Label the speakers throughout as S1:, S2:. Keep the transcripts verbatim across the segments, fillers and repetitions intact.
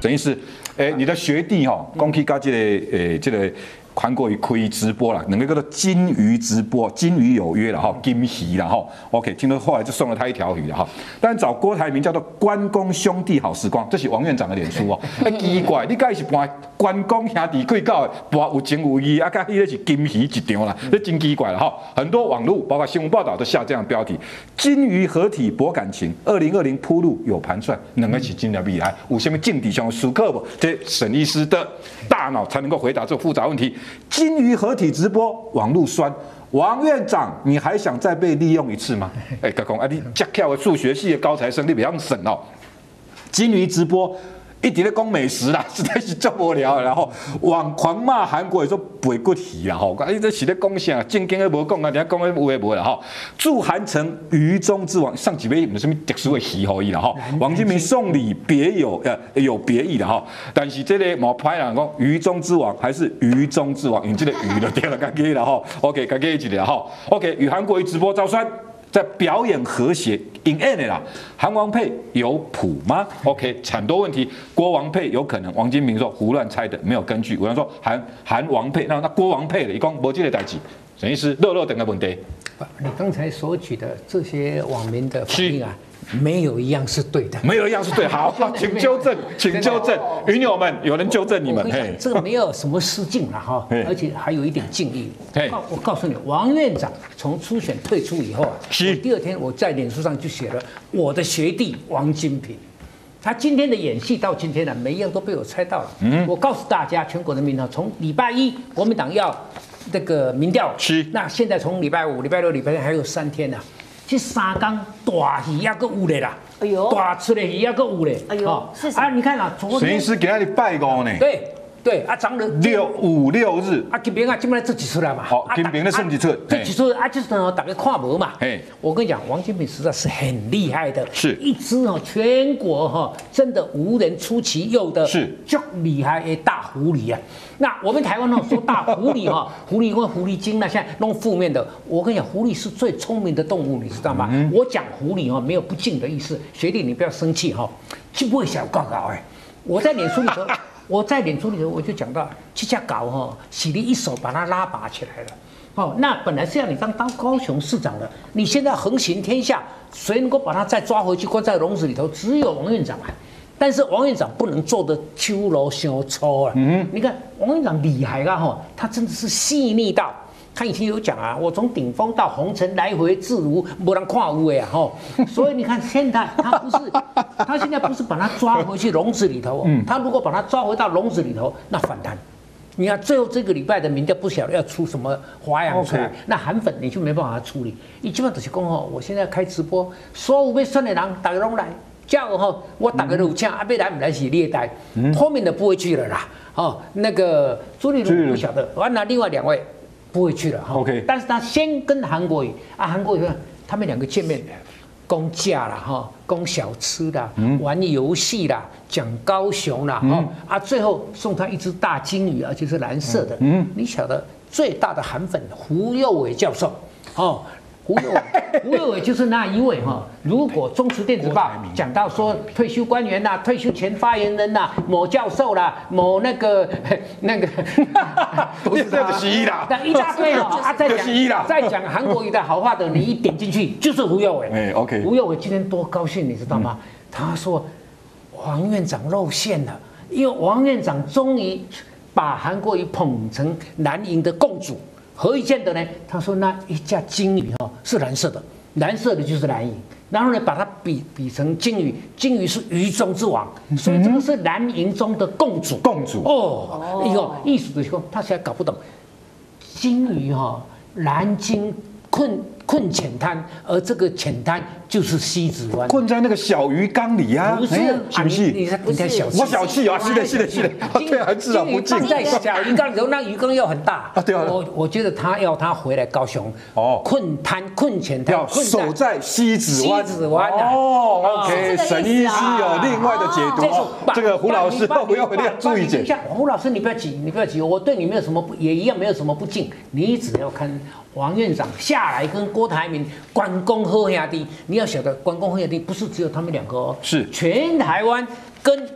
S1: 陈医师，诶，你的学弟哈，讲起到这个诶，这个。韩国瑜开直播啦，两个叫做金鱼直播，金鱼有约了哈，金鱼啦哈 ，OK， 听说后来就送了他一条鱼了哈。但找郭台铭叫做关公兄弟好时光，这是王院长的脸书哦。哎，奇怪，你该是搬关公兄弟贵搞的，搬有情有义，啊，甲迄个是金鱼一张啦，这真奇怪了哈。很多网络包括新闻报道都下这样标题：金鱼合体博感情，二零二零铺路有盘算，两个是真的未来有什么境地上的时刻不？这沈医师的大脑才能够回答这复杂问题。金鱼合体直播，网路酸。王院长，你还想再被利用一次吗？哎，甲讲啊，你这巧的数学系的高材生，你不要省哦。金鱼直播一直在讲美食啦，实在是做无聊的。然后网狂骂韩国，说背骨鱼啦吼，啊，你这是在讲啥？正经的无讲啊，人家讲的有诶无啦吼。祝韩城鱼中之王，上几位有什么特殊的鱼可以啦吼？王金平送礼别有呃有别意的哈，但是这个毛拍人讲鱼中之王还是鱼中之王，用这个鱼就对了，该给了哈。OK， 该给一个哈。OK， 与韩国瑜直播招酸。在表演和谐 ，in end 的啦，韩王配有谱吗 ？OK， 很多问题，郭王配有可能，王金平说胡乱猜的，没有根据。有人说韩韩王配，那那郭王配的，一共没这个代志，等于是热热等个问题。
S2: 你刚才所举的这些网民的反应啊，没有一样是对的，
S1: 没有一样是对。好，请纠正，请纠正，云友们，有人纠正你们。
S2: 嘿，这个没有什么失敬了哈，而且还有一点敬意。我告诉你，王院长从初选退出以后啊，我第二天我在脸书上就写了我的学弟王金平。他今天的演戏到今天呢、啊，每一样都被我猜到了。嗯，我告诉大家，全国人民呢，从礼拜一国民党要这个民调，是那现在从礼拜五、礼拜六、礼拜天还有三天呢、啊，这三天大戏也够有的啦。哎呦，大出的戏也够有的。哎呦，哦、啊，你看啊，昨天
S1: 沈医师给他拜五呢。
S2: 对。对啊，涨了
S1: 六五六日
S2: 啊，金平啊，今麦这几出来嘛？
S1: 好，金平的胜几出？
S2: 这几出啊，就是呢，大家看无嘛。哎，我跟你讲，王金平实在是很厉害的，
S1: 是
S2: 一只哦，全国哈真的无人出其右的，
S1: 是
S2: 就厉害的大狐狸啊。那我们台湾呢说大狐狸哈，狐狸或狐狸精呢，现在弄负面的。我跟你讲，狐狸是最聪明的动物，你知道吗？嗯、我讲狐狸哈，没有不敬的意思，学弟你不要生气哈，就不会小搞搞哎。我在脸书里头。我在脸书里头我就讲到，这家搞哈，是你一手把它拉拔起来了，哦，那本来是要你当当高雄市长的，你现在横行天下，谁能够把他再抓回去关在笼子里头？只有王院长啊。但是王院长不能做的秋楼小粗啊，嗯，你看王院长厉害啊哈，他真的是细腻到。他以前有讲啊，我从顶峰到红尘来回自如，没人看有呀吼。所以你看现在他不是，他现在不是把他抓回去笼子里头，嗯，他如果把他抓回到笼子里头，那反弹。你看最后这个礼拜的民调不晓得要出什么花样出来， okay. 那韩粉你就没办法处理。你基本就是讲吼，我现在开直播，所有被选的人大家拢来，叫我吼，我大家都有请，啊，要来不来是列代，后面的不会去了啦。哦，那个朱立伦不晓得，完了另外两位。不会去了哈 ，OK， 但是他先跟韩国瑜啊，韩国瑜他们两个见面，攻价啦哈，攻小吃啦，嗯、玩游戏啦，讲高雄啦，哈、嗯、啊，最后送他一只大金鱼，而且是蓝色的，嗯，你晓得最大的韩粉胡佑伟教授，哦。胡佑伟，胡佑伟就是那一位哈。如果中时电子报讲到说退休官员呐、退休前发言人呐、某教授啦、某那个那个，
S1: 不是这个西医啦，
S2: 那一大堆哦，啊，再讲再讲韩国瑜的好话的，你一点进去就是胡佑伟。哎 ，OK， 胡佑伟今天多高兴，你知道吗？他说王院长露馅了，因为王院长终于把韩国瑜捧成蓝营的共主。何以见得呢？他说那一架金鱼哈是蓝色的，蓝色的就是蓝营，然后呢把它比比成金鱼，金鱼是鱼中之王，所以这个是蓝营中的共主。
S1: 共主
S2: 哦，一个意思就是说他现在搞不懂，金鱼哈蓝鲸困困浅滩，而这个浅滩就是西子湾，
S1: 困在那个小鱼缸里啊，
S2: 不是？
S1: 是不是？
S2: 你你在小气，
S1: 我小气啊，是的，是的，是的，对啊，至少不进。
S2: 放在小鱼缸里头，那鱼缸又很大
S1: 啊，对啊。
S2: 我我觉得他要他回来高雄哦，困滩困浅滩，
S1: 要守在西子湾。
S2: 西子湾
S1: 哦 ，OK， 沈医师有另外的解读。这个胡老师不要要注意点。
S2: 胡老师，你不要急，你不要急，我对你没有什么不，也一样没有什么不敬，你只要看。王院长下来跟郭台铭、关公好兄弟，你要晓得，关公好兄弟不是只有他们两个哦，
S1: 是
S2: 全台湾跟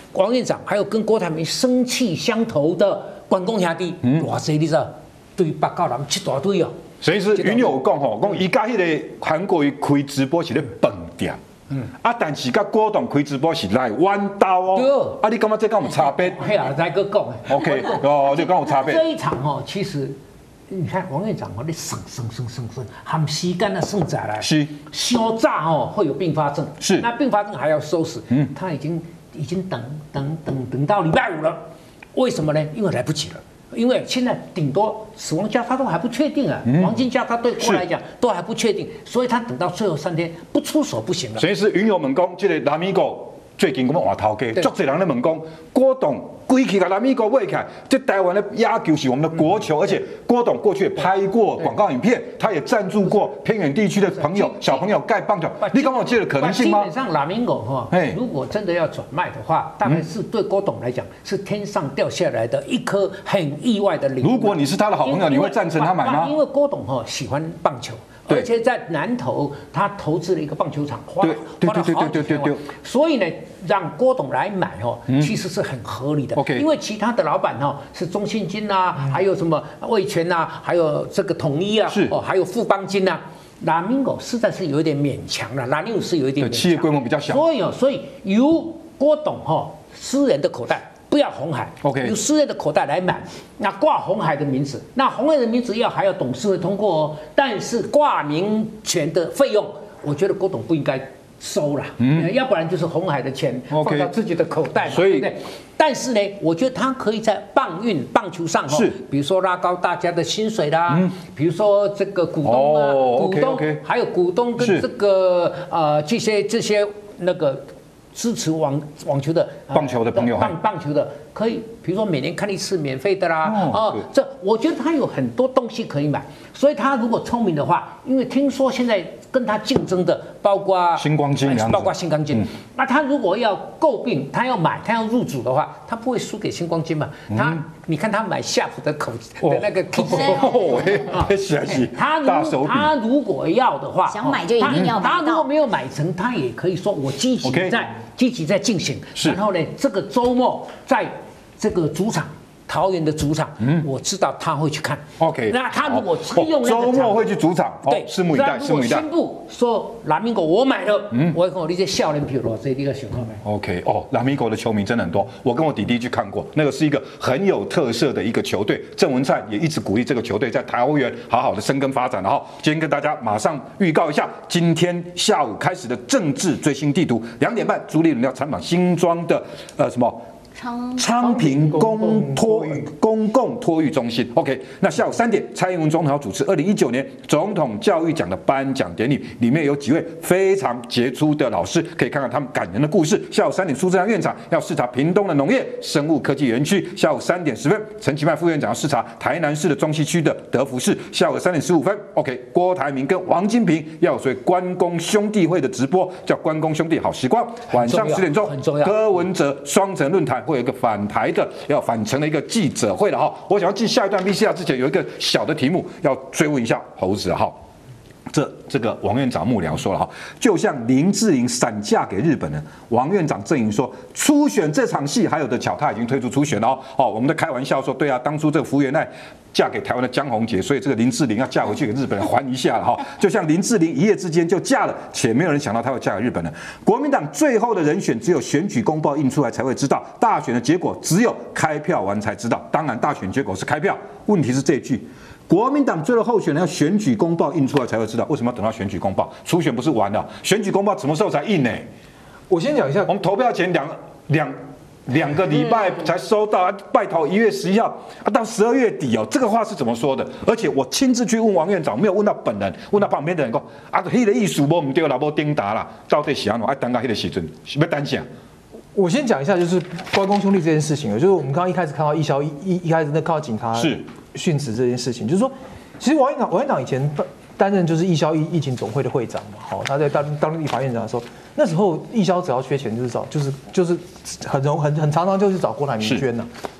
S2: 王院长，还有跟郭台铭生气相投的关公兄弟，哇塞，你知道，对北高南一大堆哦。
S1: 所以是云友讲吼，讲伊甲迄个韩国瑜开直播是咧饭店。嗯，啊，但是甲郭董开直播是来弯刀哦。啊，你感觉这跟有差别？
S2: 嘿啊，再个讲。
S1: OK， 哦，你跟有差别。
S2: 这一场哦，其实你看王院长哦，你省省省省省，含时间的剩下来，
S1: 是
S2: 嚣炸哦，会有并发症。
S1: 是，
S2: 那并发症还要收拾。嗯，他已经已经等等等等到礼拜五了，为什么呢？因为来不及了。因为现在顶多死亡交叉都还不确定啊，嗯、黄金交叉对郭来讲都还不确定，所以他等到最后三天不出手不行了。
S1: 所以是云友问讲，这个南美国最近咁样换头家，足侪人咧问讲，郭董归去甲南美国买起来，这台湾的亚球是我们的国球，而且郭董过去也拍过广告影片，他也赞助过偏远地区的朋友、小朋友盖棒球，你刚刚有这个可能性吗？
S2: 基本上拉米狗哈，如果真的要转卖的话，大概是对郭董来讲是天上掉下来的一颗很意外的礼物。
S1: 如果你是他的好朋友，你会赞成他买吗？
S2: 因为郭董哈喜欢棒球。而且在南投，他投资了一个棒球场，花了花了好几千万，所以呢，让郭董来买哦，其实是很合理的。因为其他的老板哦，是中信金呐，还有什么味全呐，还有这个统一啊，哦，还有富邦金呐，拉米狗实在是有一点勉强了，拉米狗是有一点勉强，
S1: 企业规模比较小，
S2: 所以哦，所以由郭董哈私人的口袋。不要鸿海 ，OK， 由私人的口袋来买，那挂鸿海的名字，那鸿海的名字要还要董事会通过哦，但是挂名权的费用，我觉得郭董不应该收了，嗯，要不然就是鸿海的钱放到自己的口袋嘛，对不对？但是呢，我觉得他可以在棒运棒球上哈，比如说拉高大家的薪水啦，嗯，比如说这个股东啊，股东还有股东跟这个呃这些这些那个。支持网网球的
S1: 棒球的朋友，
S2: 棒棒球的可以，比如说每年看一次免费的啦，哦，这我觉得他有很多东西可以买，所以他如果聪明的话，因为听说现在跟他竞争的包括
S1: 星光金，
S2: 包括星光金，那他如果要诟病，他要买，他要入主的话，他不会输给星光金嘛？他你看他买夏普的口的那个体系，他如他如果要的话，
S3: 想买就一定要买到。
S2: 他如果没有买成，他也可以说我积极在。积极在进行，然后呢，这个周末在这个主场桃园的主场，嗯，我知道他会去看。
S1: OK，
S2: 那他如果利用
S1: 周末会去主场，
S2: 对，
S1: 拭目以待，拭目以待。
S2: 宣布说拉米狗我买了，嗯，我跟我那些笑脸，比如说这第一个选号买。
S1: OK， 哦，拉米狗的球迷真的很多，我跟我弟弟去看过，那个是一个很有特色的一个球队。郑文灿也一直鼓励这个球队在桃园好好的生根发展。然后今天跟大家马上预告一下，今天下午开始的政治最新地图，两点半朱立伦要参访新庄的呃什么？昌平公托公共托育中心 ，OK。那下午三点，蔡英文总统要主持二零一九年总统教育奖的颁奖典礼，里面有几位非常杰出的老师，可以看看他们感人的故事。下午三点，苏贞昌院长要视察屏东的农业生物科技园区。下午三点十分，陈其迈副院长要视察台南市的中西区的德福市。下午三点十五分 ，OK。郭台铭跟王金平要有所谓关公兄弟会的直播，叫关公兄弟好时光。晚上十点钟，柯文哲双城论坛。会有一个反台的要反城的一个记者会了哈，我想要进下一段 V C R 之前有一个小的题目要追问一下猴子哈，这这个王院长幕僚说了哈，就像林志玲闪嫁给日本人，王院长阵营说初选这场戏还有的巧，他已经推出初选了哦，哦，我们在开玩笑说，对啊，当初这个福原爱嫁给台湾的江宏杰，所以这个林志玲要嫁回去给日本人还一下了哈，就像林志玲一夜之间就嫁了，且没有人想到她会嫁给日本人。国民党最后的人选只有选举公报印出来才会知道，大选的结果只有开票完才知道。当然，大选结果是开票，问题是这句。国民党最后候选人要选举公报印出来才会知道，为什么要等到选举公报？初选不是完了，选举公报什么时候才印呢？
S4: 我先讲一下，
S1: 我们投票前两两两个礼拜才收到，拜托一月十一号啊，到十二月底哦，这个话是怎么说的？而且我亲自去问王院长，没有问到本人，问到旁边的人说啊，迄个意思无唔对啦，无丁达啦，到底是安怎？爱等到迄个时阵，是要等啥？
S4: 我先讲一下，就是关公兄弟这件事情，就是我们刚刚一开始看到义消一一一开始那靠警察是殉职这件事情，就是说，其实王院长王院长以前担任就是义消疫疫情总会的会长嘛，好，他在当当立法院长的时候，那时候义消只要缺钱就是找就是就是很容很很常常就是找郭台铭捐呐、啊，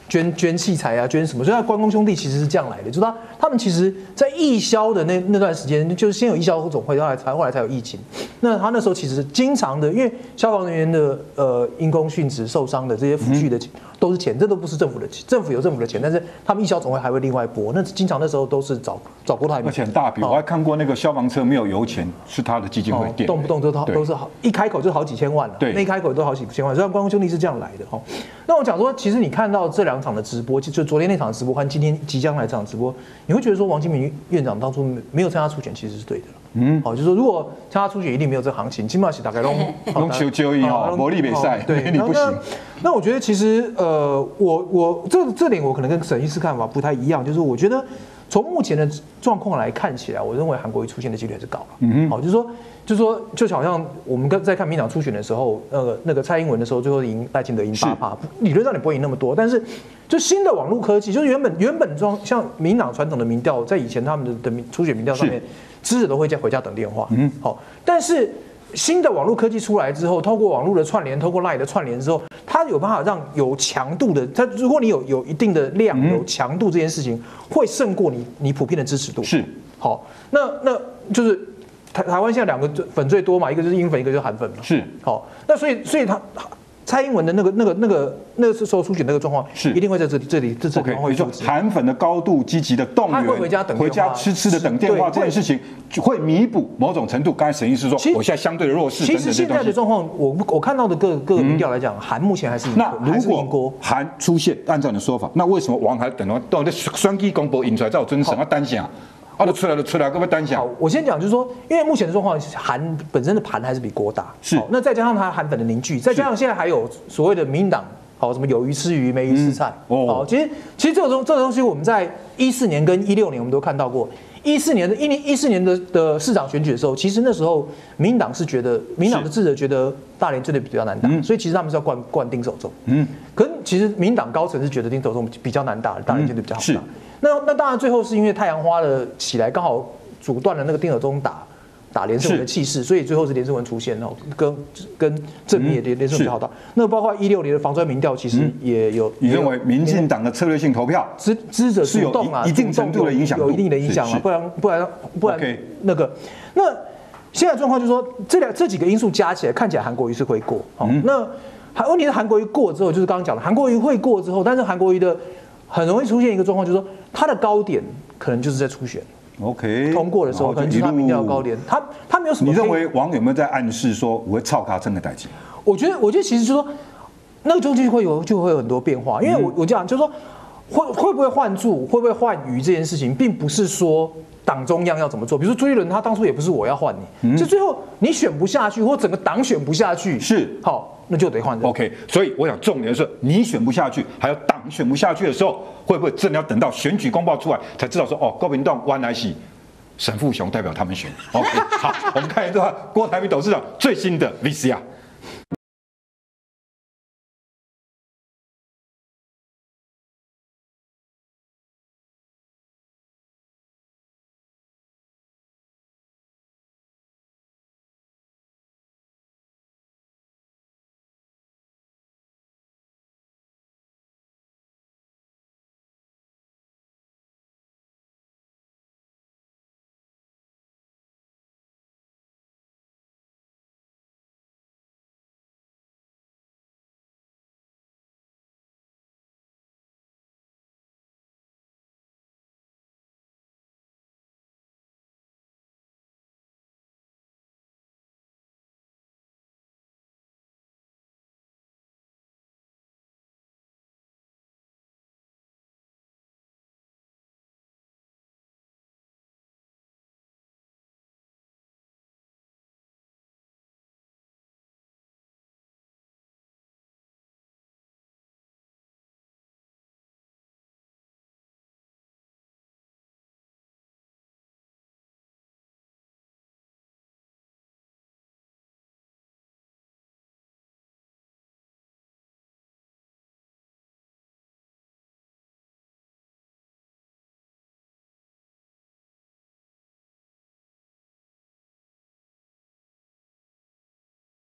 S4: 捐捐器材啊，捐什么？所以他关公兄弟其实是这样来的，就是他他们其实在义消的那那段时间，就是先有义消总会，后来才后来才有疫情。那他那时候其实经常的，因为消防人员的呃因公殉职受伤的这些抚恤的都是钱，这都不是政府的钱，政府有政府的钱，但是他们义消总会还会另外拨。那经常那时候都是找找郭台铭，
S1: 而且很大笔，我还看过那个消防车没有油钱，是他的基金会垫，
S4: 动不动都都是好一开口就好几千万了，
S1: 对，
S4: 那一开口都好几千万，所以关公兄弟是这样来的哈。那我讲说，其实你看到这两场的直播，就就昨天那场直播和今天即将来这场直播，你会觉得说王金平院长当初没有参加初选，其实是对的。嗯，好，就是说如果参加初选，一定没有这行情，起码是大概拢
S1: 拢求救一哦，魔力比赛，
S4: 对，
S1: 你不行。
S4: 那我觉得其实呃，我我这这点我可能跟沈医师看法不太一样，就是我觉得从目前的状况来看起来，我认为韩国瑜出现的几率还是高了。嗯哼，好，就是说。就是说，就好像我们在看民党初选的时候，那个那个蔡英文的时候，最后赢赖清德赢八趴，理论上你不会赢那么多，但是就新的网络科技，就是原本原本装像民党传统的民调，在以前他们的的初选民调上面，支持都会在回家等电话，嗯，好，但是新的网络科技出来之后，透过网络的串联，透过 LINE 的串联之后，它有办法让有强度的，它如果你有有一定的量，有强度这件事情，会胜过你你普遍的支持度，是好，那那就是。台台湾现在两个粉最多嘛，一个就是英粉，一个就是韩粉嘛。是，好，那所以所以他蔡英文的那个那个那个那个时候初选那个状况，是一定会在这里这里这这地方会出现。
S1: 韩粉的高度积极的动员，
S4: 他会回家等
S1: 回家痴痴的等电话这件事情，会弥补某种程度。刚才沈医师说，我现在相对的弱势。
S4: 其实现在的状况，我我看到的各各个民调来讲，韩目前还是
S1: 那如果韩出现，按照你的说法，那为什么王还等到到那选举公布引出来，才有真神要担心啊？啊，都出来了，出来，各位担心。
S4: 好，我先讲，就是说，因为目前的状况，韩本身的盘还是比国大，是。那再加上它韩粉的凝聚，再加上现在还有所谓的民进党，好，什么有鱼吃鱼，没鱼吃菜，哦，其实其实这个东这个东西，我们在一四年跟一六年我们都看到过。一四年的一年一四年的的市长选举的时候，其实那时候民进党是觉得，民进党的智者觉得大连真的比较难打，所以其实他们是要灌灌丁守中。嗯，可是其实民进党高层是觉得丁守中比较难打，大连真的比较好打。那那当然最后是因为太阳花的起来刚好阻断了那个丁守中打打连胜文的气势，所以最后是连胜文出现，然后跟跟正面也连连胜文比较好打。那包括一六年的防专民调，其实也有。
S1: 你认为民进党的策略性投票
S4: 支支者主动啊，
S1: 一定程度的影响，
S4: 有一定的影响啊，不然不然不然那个那现在状况就是说，这两这几个因素加起来，看起来韩国瑜是会过。好，那韩问题是韩国瑜过之后，就是刚刚讲的，韩国瑜会过之后，但是韩国瑜的很容易出现一个状况，就是说他的高点可能就是在初选。
S1: OK，
S4: 通过的时候可能就是他民调高点，他他没有什么。
S1: 你认为网友有没有在暗示说我会操他真的代志？
S4: 我觉得，我觉得其实就是说，那个中间会有就会有很多变化，因为我我讲就是说，会会不会换柱，会不会换鱼这件事情，并不是说党中央要怎么做。比如说朱一伦，他当初也不是我要换你，就最后你选不下去，或整个党选不下去，是好。那就得换人。
S1: OK， 所以我想重点是，你选不下去，还有党选不下去的时候，会不会真的要等到选举公报出来才知道说，哦，国民党原来是沈富雄代表他们选。OK， 好，我们看一段郭台铭董事长最新的 V C R。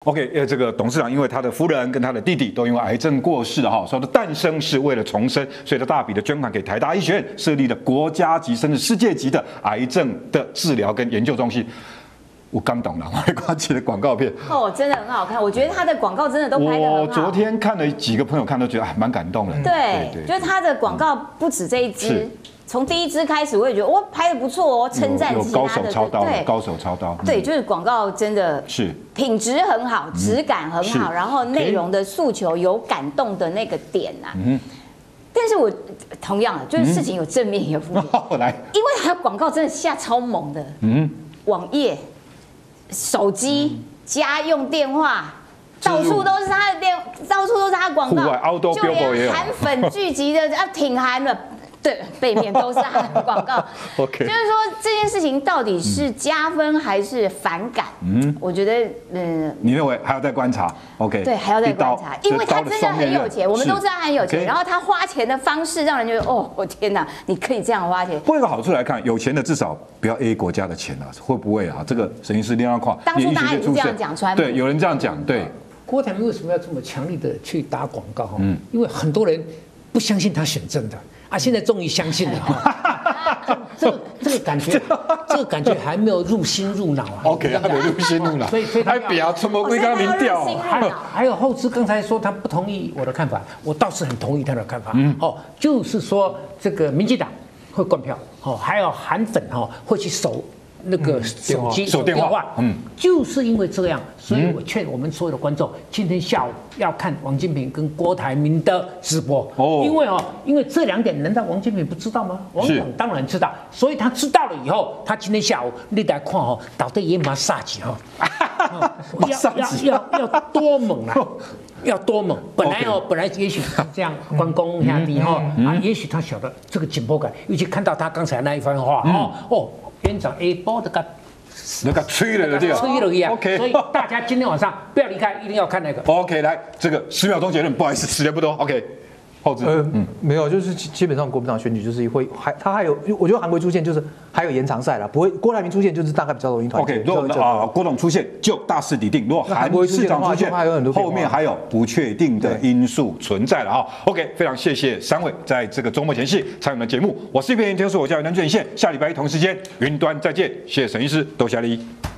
S1: OK， 呃，这个董事长因为他的夫人跟他的弟弟都因为癌症过世了哈，说的诞生是为了重生，所以他大笔的捐款给台大医学院，设立了国家级甚至世界级的癌症的治疗跟研究中心。我刚懂了，我挂起的广告片
S3: 哦，真的很好看，我觉得他的广告真的都拍得很好。
S1: 我昨天看了几个朋友看都觉得哎蛮感动的。
S3: 对，对就是他的广告不止这一支。从第一支开始，我也觉得哇，拍的不错哦，称赞其他的。
S1: 有高手操刀，对，高手操刀。
S3: 对，就是广告真的
S1: 是
S3: 品质很好，质感很好，然后内容的诉求有感动的那个点呐。嗯。但是我同样的，就是事情有正面也有负面。
S1: 来，
S3: 因为他广告真的下超猛的。嗯。网页、手机、家用电话。到处都是他的电，到处都是他的广告，就连韩粉聚集的啊，挺韩的。对，背面都是他的广告。
S1: OK，
S3: 就是说这件事情到底是加分还是反感？嗯，我觉得，嗯，
S1: 你认为还要再观察 ？OK，
S3: 对，还要再观察，因为他真的很有钱，我们都知道他很有钱，然后他花钱的方式让人觉得，哦，我天哪，你可以这样花钱。
S1: 不过一个好处来看，有钱的至少不要 A 国家的钱啊，会不会啊？这个沈医师另外看，
S3: 当初大家也是这样讲，川普
S1: 对，有人这样讲，对。
S2: 郭台铭为什么要这么强力的去打广告？嗯，因为很多人不相信他选正的啊，现在终于相信了哈。这个这个感觉，这个感觉还没有入心入脑啊。
S1: OK， 还没有入心入脑，
S2: 所以所以他
S1: 还表什么归刚民调？
S2: 还还有后知刚才说他不同意我的看法，我倒是很同意他的看法。嗯，哦，就是说这个民进党会灌票，哦，还有韩粉哈会去守。那个手机、
S1: 手电话，
S2: 嗯，就是因为这样，所以我劝我们所有的观众，今天下午要看王金平跟郭台铭的直播哦，因为哦，因为这两点，难道王金平不知道吗？王董当然知道，所以他知道了以后，他今天下午你来看哦，到底也马杀鸡哈，要要要要多猛啊！要多猛！本来哦，本来也许这样关公兄弟哈啊，也许他晓得这个紧迫感，尤其看到他刚才那一番话哦哦。院长 A 波的个，
S1: 那个吹了的这个，
S2: 吹了一样。
S1: OK，
S2: 所以大家今天晚上不要离开，一定要看那个。
S1: OK， 来这个十秒钟结论，不好意思，时间不多。OK， 后置。
S4: 呃，嗯，没有，就是基本上国民党选举就是会还他还有，我觉得韩国出现就是还有延长赛啦，不会郭台铭出现就是大概比较容易团结。
S1: OK， 如果啊郭董出现就大势已定，如果韩市长出现，后面还有不确定的因素存在了啊。OK， 非常谢谢三位在这个周末前夕参与我们的节目，我是一边研究所，我叫南俊宪，下礼拜一同时间云端再见，谢谢沈医师，多谢你。